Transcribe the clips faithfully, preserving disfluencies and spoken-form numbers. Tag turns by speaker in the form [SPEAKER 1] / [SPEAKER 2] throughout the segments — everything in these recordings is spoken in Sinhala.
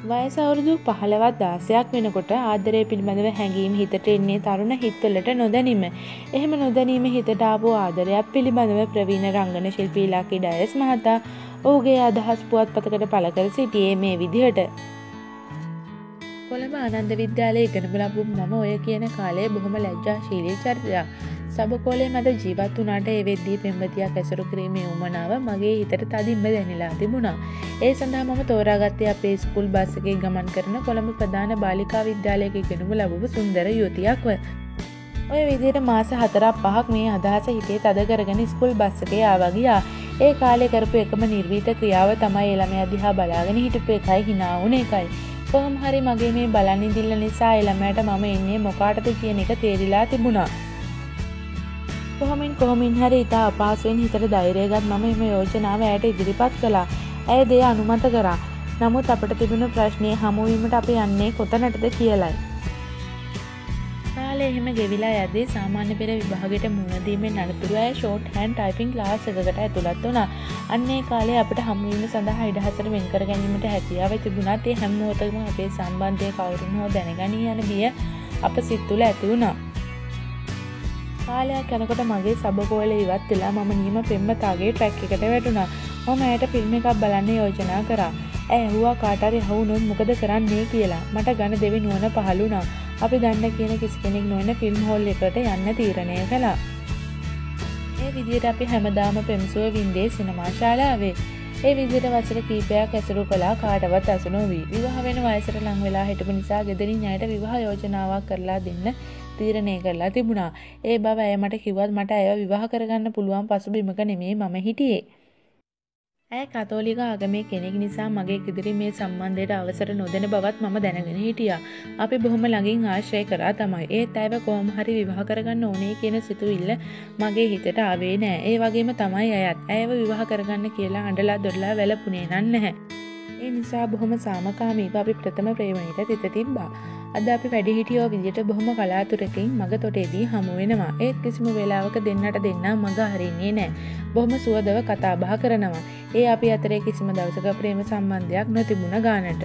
[SPEAKER 1] වයස අවුරුදු පහළොවක් දාසයක් වෙනකොට ආදරය පිළිබඳව හැඟීම් හිතට එන්නේ තරුණ හිත්වලට නොදැනීම. එහෙම නොදැනීම හිතට ආපු ආදරයක් පිළිබඳව ප්‍රවීණ රංගන ශිල්පී ලකී ඩයස් මහතා ඔහුගේ අදහස් පුවත්පතකට පළ කර සිටියේ මේ විදිහට. කොළඹ ආනන්ද විද්‍යාලයේ ඉගෙනම ලැබු මම ඔය කියන කාලේ බොහොම ලැජ්ජාශීලී චරිතයක්. සබකෝලේ මැද ජීවත් වුණාට ඒ වෙද්දී පෙම්වතියක් ඇසුරු කිරීමේ උවමනාව මගේ හිතට තදින්ම දැනෙලා තිබුණා. ඒ සඳහා මම තෝරාගත්තේ අපේ ස්කූල් බස් එකේ ගමන් කරන කොළඹ ප්‍රධාන බාලිකා විද්‍යාලයක ඉගෙනුම ලැබුව සුන්දර යුවතියක්ව. ඔය විදිහට මාස හතරක් පහක් මේ අදහස හිතේ තද කරගෙන ස්කූල් බස් එකේ ආවා ගියා. ඒ කාලේ කරපු එකම නිර්වීත ක්‍රියාව තමයි ඒ ළමයා දිහා බලාගෙන හිටපු එකයි hina වුණ එකයි. කොහොම හරි මගේ මේ බලන් ඉඳිල්ල නිසා ඒ ළමයාට මම එන්නේ මොකාටද කියන එක තේරිලා තිබුණා. කොහොමින් කොහොමින් හරි ඉතා අපහසුවෙන් හිතට ධෛර්යයගත් මම එම යෝජනාව ඇයට ඉදිරිපත් කළා. ඇය දෙය අනුමත කරා. නමුත් අපට තිබුණු ප්‍රශ්නය හමුවීමට අපි යන්නේ කොතනටද කියලයි. කාලේ එහෙම ගෙවිලා යද්දී සාමාන්‍ය පෙළ විභාගයට මුහුණ දීමෙන් අනතුරු ඇය ෂෝට් හෑන්ඩ් ටයිපින් ක්ලාස් එකකට ඇතුළත් වුණා. අන්න ඒ කාලේ අපට හමුවීම සඳහා ඉඩහසර වෙන් කර ගැනීමට හැකියාව තිබුණත් ඒ හැම මොහොතකම අපේ සම්බන්ධය කවුරුන් හෝ දැනගනී යන බිය අප සිත් තුළ ඇති වුණා. කාලයක් යනකොට මගේ සබකෝලේ ඉවත් වෙලා මම නියම පෙම්වතාගේ ට්‍රැක් එකට වැටුණා. මම ඇයට ෆිල්ම් එකක් බලන්න යෝජනා කරා. ඇය ඇහුවා කාට හරි අහුනොත් මොකද කරන්නේ කියලා. මට ගණ දෙවි නුවණ පහළ වුණා. අපි දන්න කියන කිසි කෙනෙක් නොවන ෆිල්ම් හෝල් එකකට යන්න තීරණය කළා. ඒ විදිහට අපි හැමදාම පෙම්සුව වින්දේ සිනමා ශාලාවේ. ඒ විදිහට වසර කීපයක් ඇසුරු කළා කාටවත් අසු නොවී. විවාහ වෙන වයසට ලං වෙලා හිටපු නිසා ගෙදරින් අයට විවාහ යෝජනාවක් කරලා දෙන්න තීරණය කරලා තිබුණා. ඒ බව ඇය මට කිව්වත් මට ඇයව විවාහ කරගන්න පුළුවන් පසුබිමක නෙමෙයි මම හිටියේ. ඇය කතෝලික ආගමේ කෙනෙක් නිසා මගේ ඉදිරි මේ සම්බන්ධයට අවසර නොදෙන බවත් මම දැනගෙන හිටියා. අපි බොහොම ළඟින් ආශ්‍රය කරා තමයි. ඒත් ඇයව කොහොම හරි විවාහ කරගන්න ඕනේ කියන සිතුවිල්ල මගේ හිතට ආවේ නෑ. ඒ වගේම තමයි ඇයත් ඇයව විවාහ කරගන්න කියලා අඬලා දොඩලා වැළපුණේ නැහැ. ඒ නිසා බොහොම සාමකාමීව අපි ප්‍රථම ප්‍රේමයට තිත තිබ්බා. අද අපි වැඩිහිටියෝ විදියට බොහොම කලාතුරකින් මග තොටේදී හමු වෙනවා. ඒත් කිසිම වෙලාවක දෙන්නට දෙන්නා මග හරින්නේ නෑ. බොහොම සුවදව කතා බහ කරනවා. ඒ අපි අතරේ කිසිම දවසක ප්‍රේම සම්බන්ධයක් නොතිබුණ ගානට.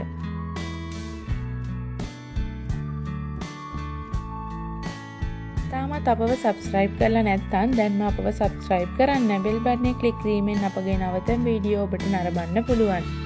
[SPEAKER 1] තාමත් අපව සබ්ස්ක්‍රයිබ් කරලා නැත්නම් දැන්ම අපව සබ්ස්ක්‍රයිබ් කරන්න. බෙල් බටනේ ක්ලික් කිරීමෙන් අපගේ නවතම වීඩියෝ ඔබට නරඹන්න පුළුවන්.